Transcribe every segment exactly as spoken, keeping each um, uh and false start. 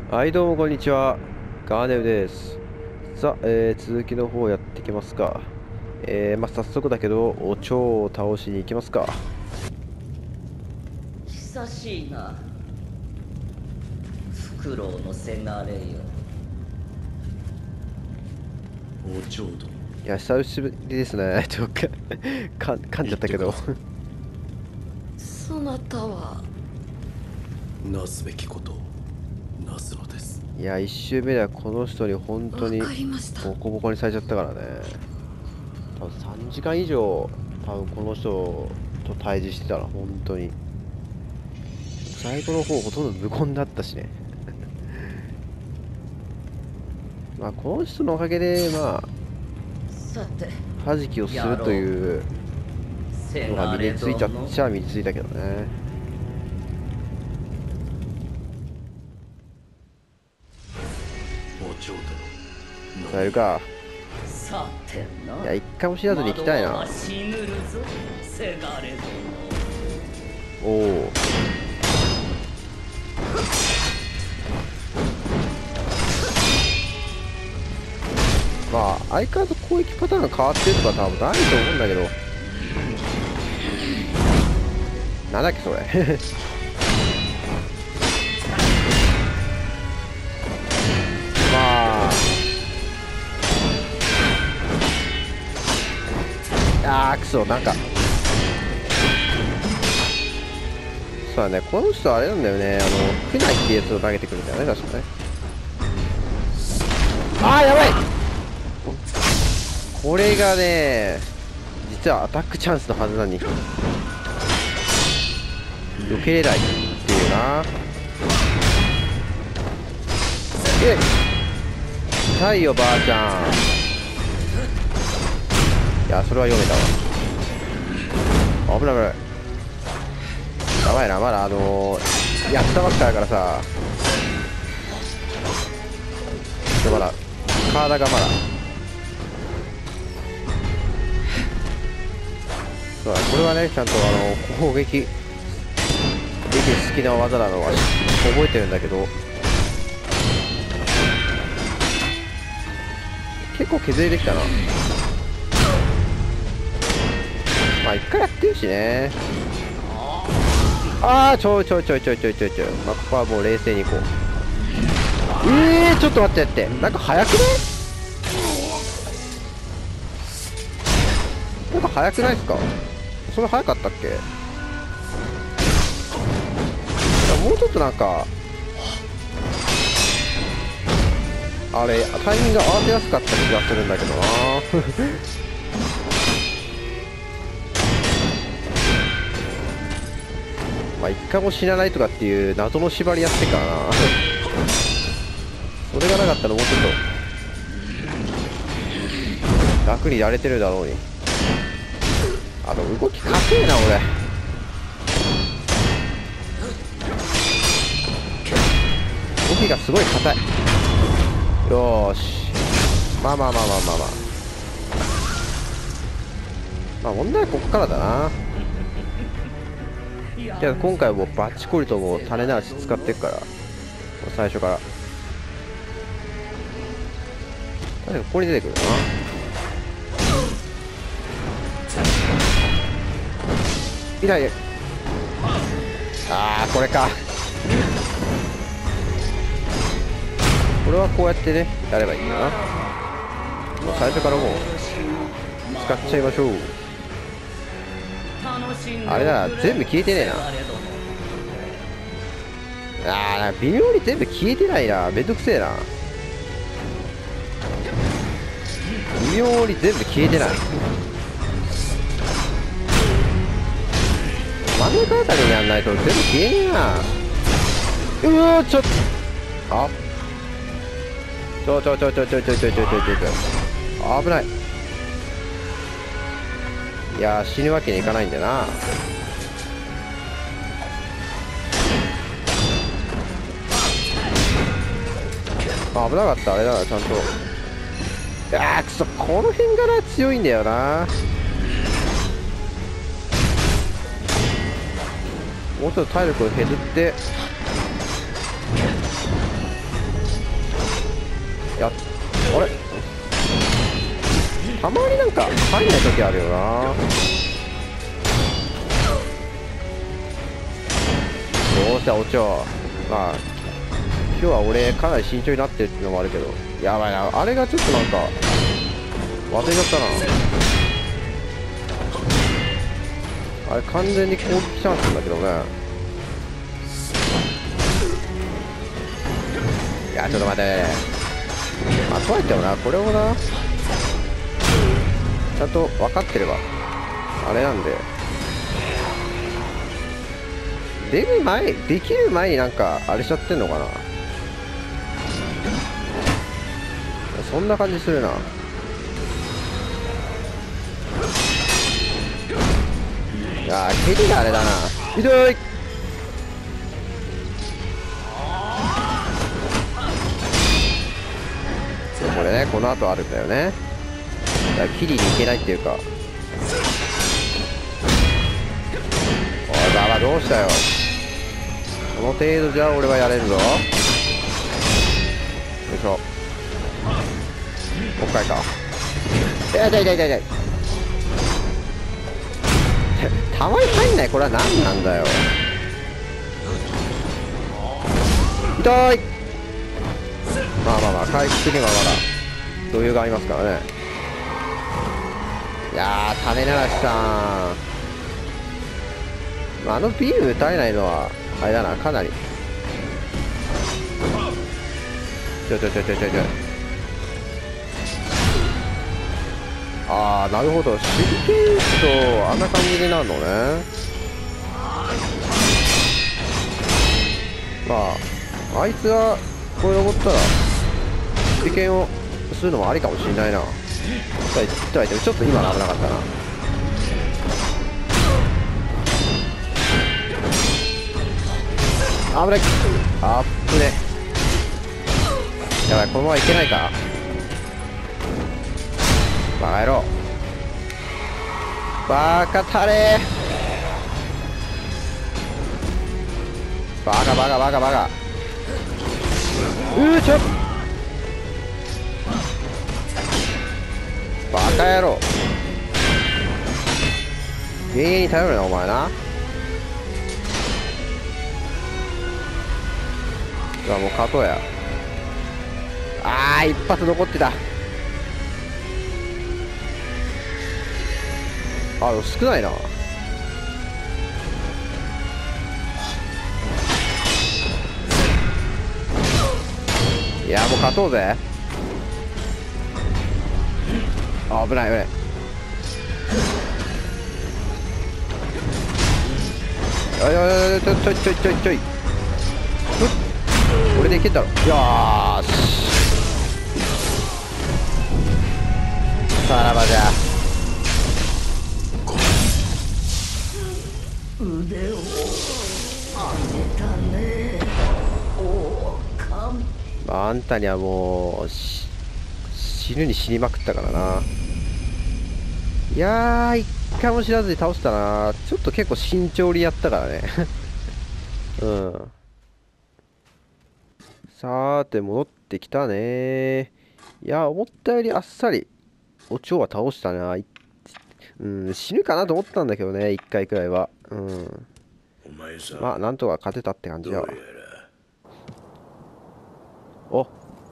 はい、どうもこんにちは。ガーネルです。さあ、えー続きの方やっていきますか。えー、まあ、早速だけど、お蝶を倒しに行きますか。 久しいな、フクロウのせがれよ。 おちょうどいや、久しぶりですね。ちょっとか噛んじゃったけど。 そなたはなすべきことをなすのです。 いや、一周目ではこの人に本当にわかりました。 ボコボコにされちゃったからね。多分さんじかん以上、多分この人と対峙してたら、本当に。最後の方、ほとんど無言だったしね。まあ、この人のおかげで、まあ、 さて、 弾きをするというせのががれ身についちゃっ殿。 ちゃ身についたけどね。 おちょうどさあやるか。 さてな。 いや、一回も知らずに行きたいな。 窓は死ぬるぞ、せがれおお。まあ、相変わらず攻撃パターンが変わってるとか多分ないと思うんだけど。なんだっけ、それ。まあ。あー、くそ、なんか。そうだね、この人あれなんだよね。あの、フナイってやつを投げてくるんだよね、確かね。あー、やばい。これがね、実はアタックチャンスのはずなのに避けれないっていうな。え痛いよばあちゃん。いや、それは読めたわ。危ない危ない。やばいな、まだあのー、やったばっかだからさ。でまだ体がまだそうだ、これはね、ちゃんとあの攻撃できる好きな技なのは覚えてるんだけど、結構削れてきたな。まあ一回やってるしね。ああ、ちょいちょいちょいちょいちょいちょいちょい。まあここはもう冷静にいこう。えー、ちょっと待ってやって、なんか早くない？なんか早くないっすか？それ早かったっけ？いや、もうちょっとなんかあれタイミングが合わせやすかった気がするんだけどな。まあ一回も死なないとかっていう謎の縛りやってっからな。それがなかったらもうちょっと楽にやれてるだろうに。あの動きかせえな俺。動きがすごい硬い。よーし、まあまあまあまあまあまあまあ問題はここからだな。じゃあ今回はもうバッチコリともう種なし使ってっから、最初から確かここに出てくるな。痛い。あー、これか。これはこうやってねやればいいんだな。もう最初からもう使っちゃいましょう。あれだな、全部消えてねえな。あー、微妙に全部消えてないな。めんどくせえな。微妙に全部消えてない。真ん中あたりにやんないと全部消えねえな。うわー、ちょっとあちょちょちょちょちょちょちょちょちょちょちょ危ない。いやー、死ぬわけにいかないんだよな。あ、危なかった。あれだな、ちゃんと。あー、くそ、この辺がな強いんだよな。もうちょっと体力を削ってたまになんか入んない時あるよな。どうしたおちょ。まあ今日は俺かなり慎重になってるっていうのもあるけど、やばいな、あれがちょっとなんか忘れちゃったな。あれ完全に攻撃チャンスだけどね。いやちょっと待って、まあとはいってもな、これをなちゃんと分かってればあれなんで、出る前、できる前になんかあれしちゃってんのかな。そんな感じするな。いやー蹴りがあれだな。ひどい。これね、この後あるんだよね。だから切りに行けないっていうか。おいババどうしたよ。この程度じゃ俺はやれるぞ。よいしょ。もう一回か。いや痛い痛い痛い痛い。たまに入んない。これは何なんだよ。痛い。まあまあまあ回復にはまだ余裕がありますからね。いやー種ならしさん、まあ、あのビーム打たれないのはあれだな、かなりちょちょちょちょちょちょああなるほど、手裏剣打つとあんな感じになるのね。まああいつがこれ登ったら手裏剣をするのもありかもしれないな。とは言ってもちょっと今の危なかったな。危ない。あっぶね。やばい、このままいけないか。バカ野郎。バカタレ。バカバカバカバカ。うーちょっバカ野郎。永遠に頼るなお前な。うわもう勝とうや。あー一発残ってた。あでも少ないな。いやもう勝とうぜ。あ危ない危ない。おいおいおいちょいちょいちょいちょいちょい。俺でいけんだろ。よーしさらばじゃ。 腕を上げたね王冠。 まああんたにはもうし死ぬに死にまくったからな。いやー一回も知らずに倒したな。ちょっと結構慎重にやったからねうんさーて戻ってきたね。いや思ったよりあっさりお蝶は倒したな。うん死ぬかなと思ったんだけどね、一回くらいは。うんお前さん、 まあなんとか勝てたって感じだわ。 どうやらお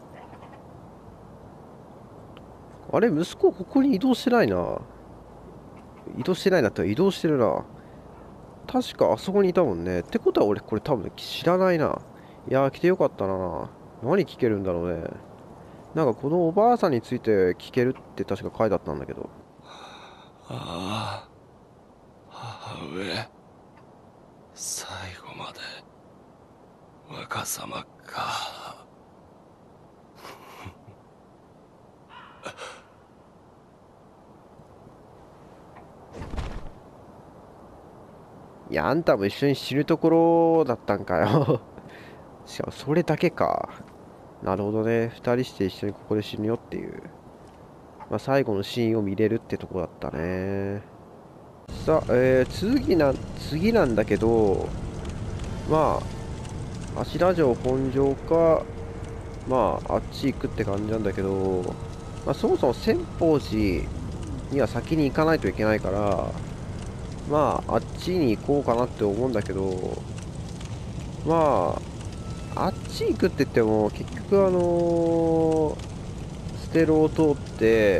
あれ息子ここに移動してないな。移動してないなって移動してるな。確かあそこにいたもんね。ってことは俺これ多分知らないな。いやー来てよかったな。何聞けるんだろうね。なんかこのおばあさんについて聞けるって確か書いてあったんだけど。 ああ母上、最後まで若様か。 いやあんたも一緒に死ぬところだったんかよしかもそれだけか。なるほどね。二人して一緒にここで死ぬよっていう、まあ、最後のシーンを見れるってとこだったね。さあ、えー、次な次なんだけど、まあ芦田城本城か、まああっち行くって感じなんだけど、まあ、そもそも千宝寺には先に行かないといけないから、まああっちに行こうかなって思うんだけど、まああっち行くって言っても結局あのー、ステロを通って、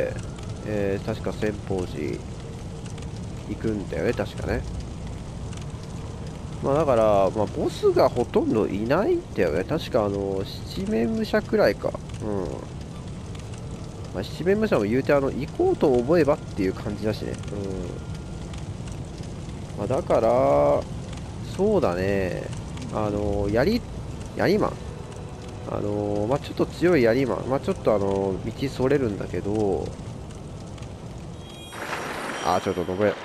えー、確か千宝寺行くんだよね、確かね。まあだから、まあ、ボスがほとんどいないんだよね。確かあの七面武者くらいか。うん。まあ、七面武者も言うてあの行こうと思えばっていう感じだしね。うん。まあ、だからそうだね。あの槍槍マン。あのまあちょっと強い槍マン。まあちょっとあの道それるんだけど。あ、ちょっとごめん。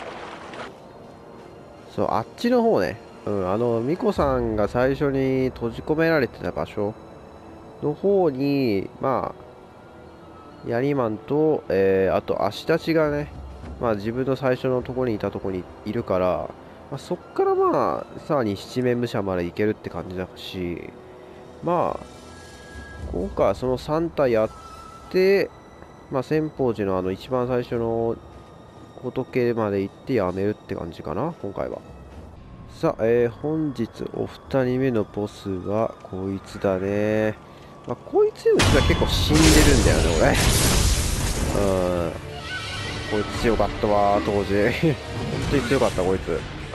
そう、あっちの方ね。うん、あの、ミコさんが最初に閉じ込められてた場所の方に、まあ、ヤリマンと、えー、あと、アシたちがね、まあ、自分の最初のところにいたところにいるから、まあ、そっからまあ、さらに七面武者まで行けるって感じだし、まあ、今回はそのさん体やって、まあ、千宝寺のあの一番最初の仏まで行ってやめるって感じかな、今回は。さあ、えー、本日お二人目のボスはこいつだね。まあ、こいつよりは結構死んでるんだよね、俺。うん。こいつ強かったわ、当時。本当に強かった、こいつ。うん。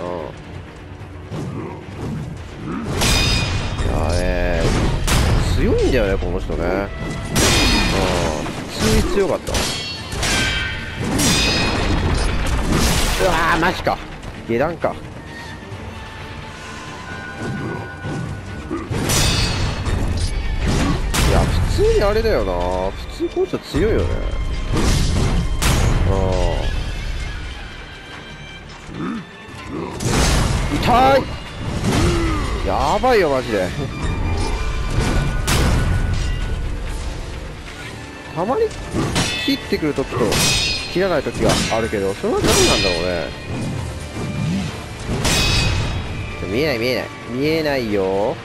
いやね、強いんだよね、この人ね。うん。普通に強かった。うわー、マジか。下段か。いや、普通にあれだよな。普通この人強いよね。うん。痛い。やばいよ、マジで。たまに切ってくるときと切らないときがあるけど、それは何なんだろうね。見えない見えない見えないよ。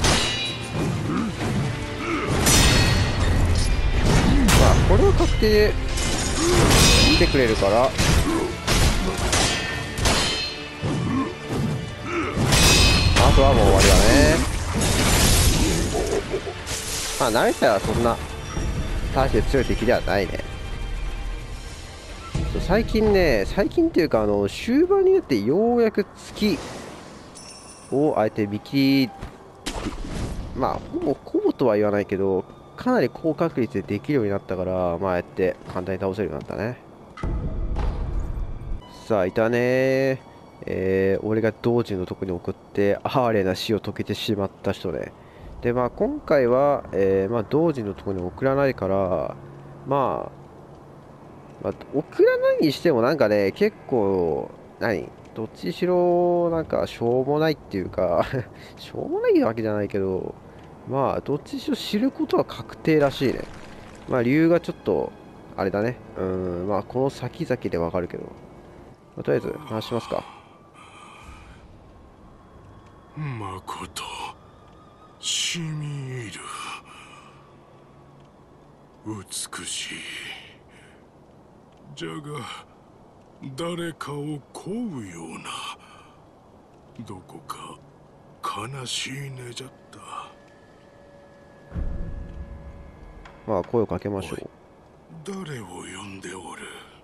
まあこれは確定で見てくれるから、あとはもう終わりだね。まあ慣れたらそんな大して強い敵ではないね。最近ね、最近っていうかあの終盤になってようやく月をあえて見切り、まあほぼほぼとは言わないけど、かなり高確率でできるようになったから、まあやって簡単に倒せるようになったね。さあいたね。えー、俺が同時のとこに送って哀れな死を遂げてしまった人ね。でまあ今回は、えー、まあ同時のとこに送らないから、まあ、まあ、送らないにしてもなんかね、結構何どっちにしろなんかしょうもないっていうかしょうもないわけじゃないけど、まあどっちにしろ知ることは確定らしいね。まあ理由がちょっとあれだね。うん、まあこの先々でわかるけど、まあ、とりあえず話しますか。 まことしみ入る美しい。じゃが誰かを乞うようなどこか悲しいねじゃった。 まあ声をかけましょう。 誰を呼んでおる。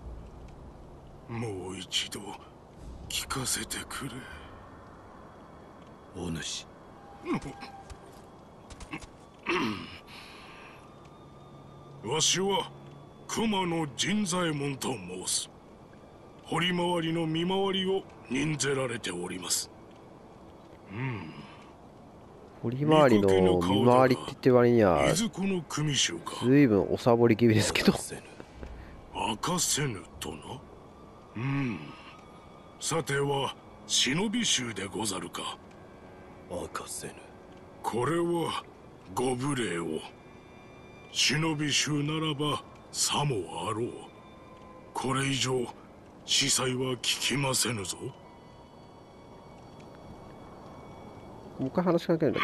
もう一度聞かせてくれ。 お主わしは熊野陣左衛門と申す。堀回りの見回りを任ぜられております。うん。 堀回りの見回りって言って割にはずいぶんおさぼり気味ですけど。 明かせぬとな。うん。さては忍び衆でござるか。 明かせぬ。 これはご無礼を。忍び衆ならばさもあろう。これ以上司祭は聞きませぬぞ。 もう一回話しかけるんだっ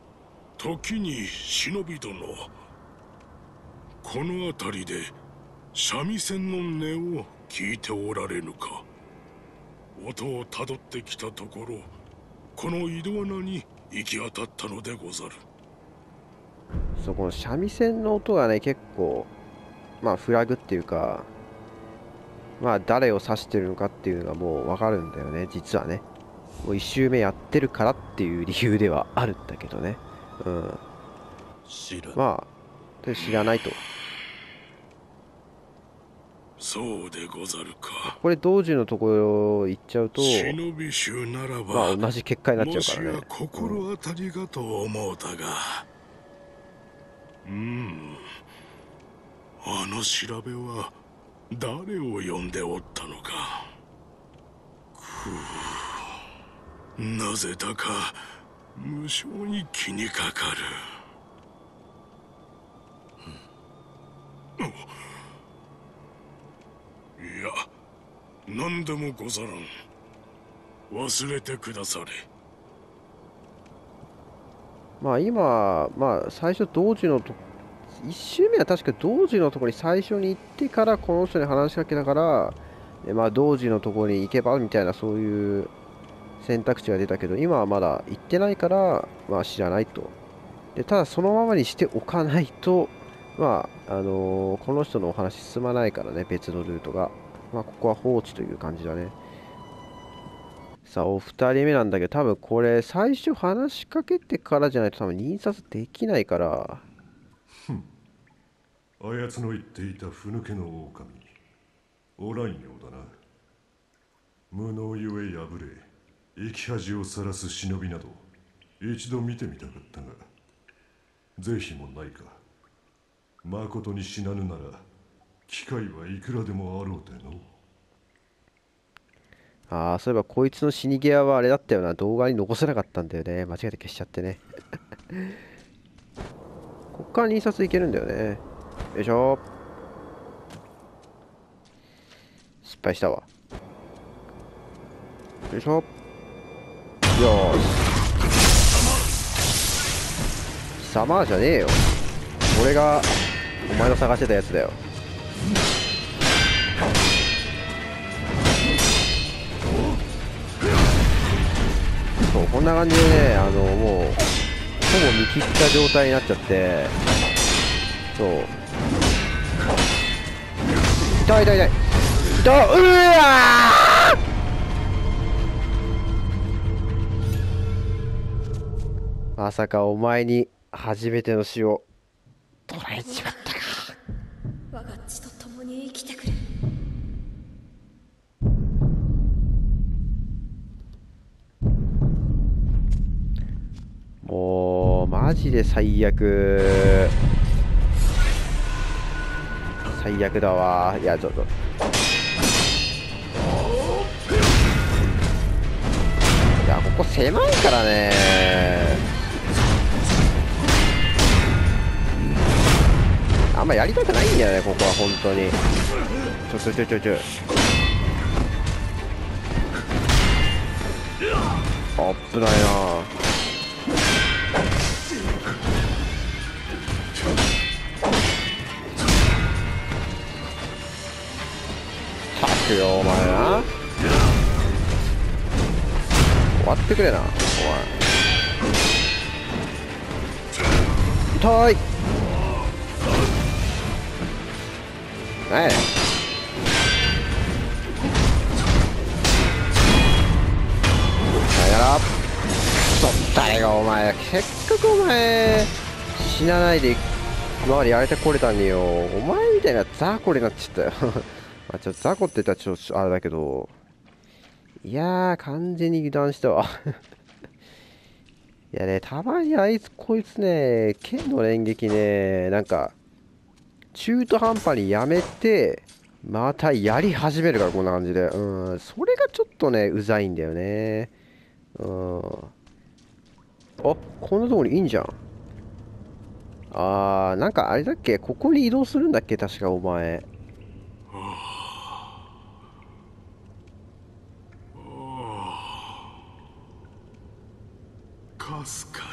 け。 時に忍び殿、この辺りで三味線の音を聞いておられぬか。音をたどってきたところ、この井戸穴に行き当たったのでござる。 そこの三味線の音がね、結構まあフラグっていうか、まあ誰を指してるのかっていうのがもうわかるんだよね、実はね。もう一周目やってるからっていう理由ではあるんだけどね。うん。 知らん。 まあ、知らないと。 そうでござるか。 これ同時のところ行っちゃうと、 忍び衆ならば、 まあ同じ結果になっちゃうからね。 もしや心当たりがと思うたが、うん、うんあの調べは誰を呼んでおったのか。ふう、なぜだか無性に気にかかる。いや、何でもござらん。忘れてくだされ。まあ今、まあ最初同時のといっ周目は確か同時のところに最初に行ってからこの人に話しかけながら、えまあ同時のところに行けばみたいなそういう選択肢が出たけど、今はまだ行ってないからまあ知らないと。でただそのままにしておかないと、まああのー、この人のお話進まないからね、別のルートが。まあここは放置という感じだね。さあお二人目なんだけど、多分これ最初話しかけてからじゃないと多分印刷できないから。 あやつの言っていたふぬけの狼、おらんようだな。無能ゆえ破れ、生き恥をさらす忍びなど一度見てみたかったが、是非もないか。まことに死なぬなら機会はいくらでもあろうての。 ああ、そういえばこいつの死に際はあれだったよな。動画に残せなかったんだよね。間違えて消しちゃってね。こっから印刷いけるんだよね。よいしょ。失敗したわ。よいしょ。よーし。貴様じゃねえよ。俺がお前の探してたやつだよ。そう、こんな感じでね、あのもうほぼ見切った状態になっちゃって、そう、痛い痛い痛い痛い、うわー、まさかお前に初めての死を捕らえちまったか。 我が血と共に生きてくれ。 もうマジで最悪最悪だわ。いやちょっといやここ狭いからね。あんまやりたくないんだよね、ここは本当に。ちょちょちょちょちょ危ないな。くよお前な。終わってくれなお前。痛い。何やねん。さよなら。そ誰がお前、せっかくお前死なないで今までやれてこれたんによ。お前みたいなザコになっちゃったよ。まあちょっとザコって言ったらちょっとあれだけど、いやー完全に油断したわ。いやね、たまにあいつこいつね、剣の連撃ね、なんか中途半端にやめてまたやり始めるから、こんな感じで。うん、それがちょっとねうざいんだよね。うん、あ、こんなとこにいいんじゃん。あー、なんかあれだっけ、ここに移動するんだっけ、確かお前。 かすか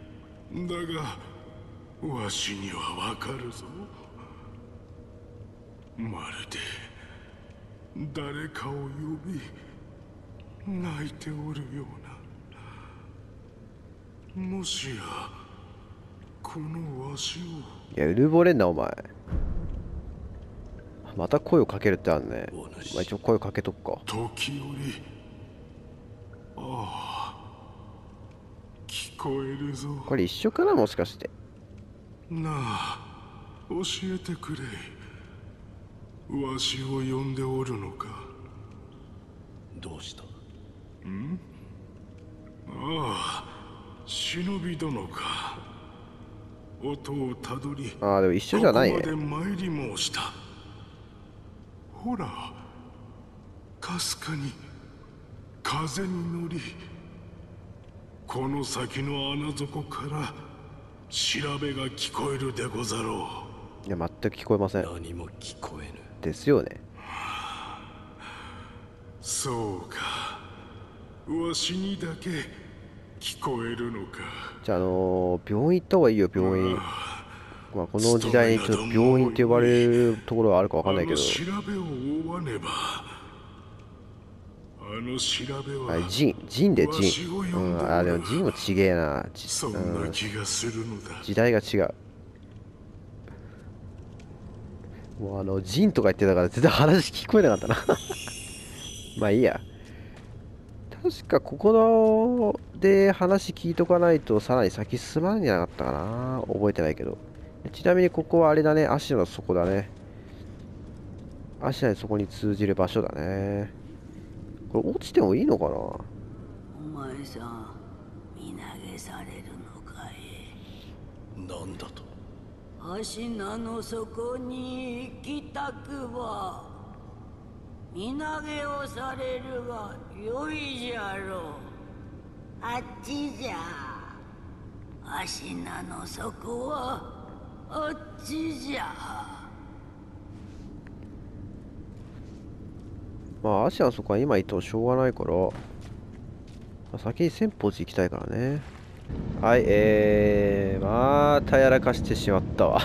にだがわしにはわかるぞ。 まるで誰かを呼び泣いておるような。もしやこのわしを。 いや、うるぼれんなお前。また声をかけるってあるね。 お主まあ、一応声かけとくか。 時折、ああ、聞こえるぞ。 これ一緒かな、もしかして。 なあ、教えてくれ。わしを呼んでおるのか。 どうした？ ああ、忍び殿か。音をたどり、 ああ、でも一緒じゃないね。 ここまで参り申した。ほら、かすかに風に乗り、この先の穴底から調べが聞こえるでござろいや、全く聞こえません。 何も聞こえぬ。 ですよね。 う。そうか、わしにだけ聞こえるのか。 じゃあ、あのー、病院行った方がいいよ、病院。まあ、この時代にちょっと病院って呼ばれるところはあるかわかんないけど。 あの調べを追わねば。あの調べは。 あ、ジン、ジンでジわしを呼んン。 でおるうん、あ、でもジンもちげえな。じそんう、 なん気がするのだ。 時代が違う。もうあの、ジンとか言ってたから全然話聞こえなかったな。まあいいや。確かここので話聞いとかないとさらに先進まないんじゃなかったかな。覚えてないけど。ちなみにここはあれだね。足の底だね。足の底に通じる場所だね。これ落ちてもいいのかな。 お前さん身投げされるのかい。 なんだと？ 足名の底に行きたくば身投げをされるがよいじゃろう。あっちじゃ。足名の底はあっちじゃ。 まあ、足の底は今行ってもしょうがないから、まあ、先に千宝寺行きたいからね。はい、えー、またやらかしてしまったわ。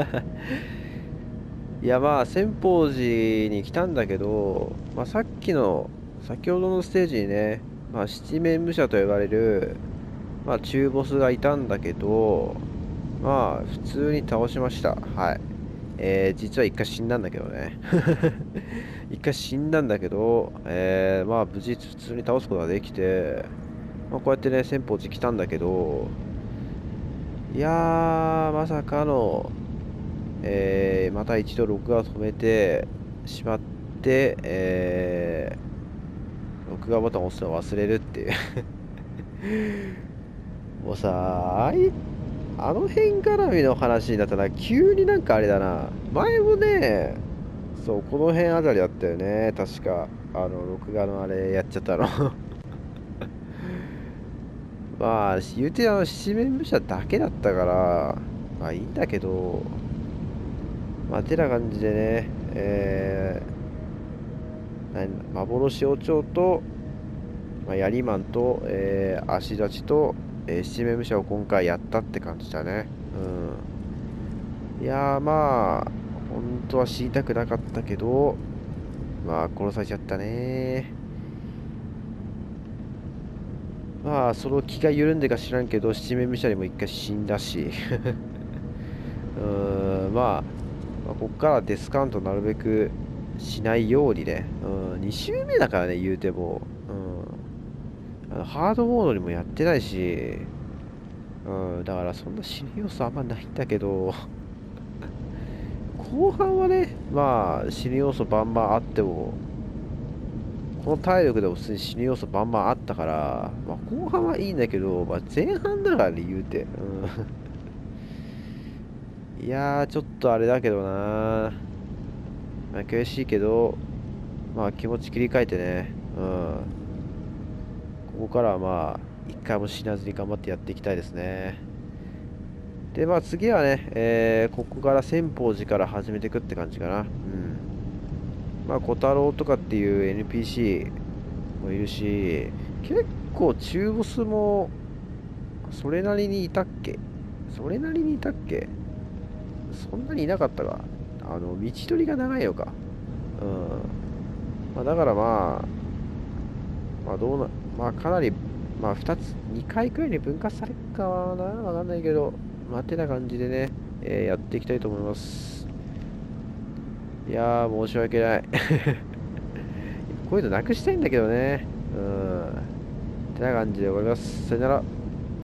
いや、まあ、千宝寺に来たんだけど、まあ、さっきの、先ほどのステージにね、まあ、七面武者と呼ばれる、まあ、中ボスがいたんだけど、まあ、普通に倒しました。はい。えー、実は一回死んだんだけどね。一回死んだんだけど、えー、まあ、無事普通に倒すことができて、まあ、こうやってね、千宝寺来たんだけど、いやー、まさかの、えー、また一度録画を止めてしまって、えー、録画ボタンを押すのを忘れるっていう。もうさ、あい、あの辺絡みの話になったら、急になんかあれだな。前もね、そう、この辺あたりだったよね。確か、あの、録画のあれやっちゃったの。まあ、言うてあの、七面武者だけだったから、まあいいんだけど、まあ、てな感じでね、えー、なん幻王朝と、まあ、ヤリマンと、えー、足立ちと、えー、七面武者を今回やったって感じだね。うん。いやー、まあ、本当は死にたくなかったけど、まあ、殺されちゃったね。まあ、その気が緩んでか知らんけど、七面武者にも一回死んだし。うーん、まあ、まあ、こっからデスカウントなるべくしないようにね。うん、に周目だからね、言うても。うん。あのハードモードにもやってないし、うん、だからそんな死ぬ要素あんまないんだけど、後半はね、まあ、死ぬ要素バンバンあっても、この体力でも普通に死ぬ要素バンバンあったから、まあ、後半はいいんだけど、まあ、前半だからね、言うて。うん、いやー、ちょっとあれだけどな、まあ、悔しいけど、まあ、気持ち切り替えてね、うん、ここからはまあ、一回も死なずに頑張ってやっていきたいですね。で、まあ次はね、えー、ここから千宝寺から始めていくって感じかな。うん。まあ、小太郎とかっていう エヌピーシー もいるし、結構中ボスも、それなりにいたっけそれなりにいたっけそんなにいなかったか。 あの、道取りが長いのか。うん。まあ、だからまあ、まあどうな、まあかなり、まあふたつ、にかいくらいに分割されるかな、わかんないけど、まあてな感じでね、えーやっていきたいと思います。いやー、申し訳ない。こういうのなくしたいんだけどね。うん。てな感じで終わります。さよなら。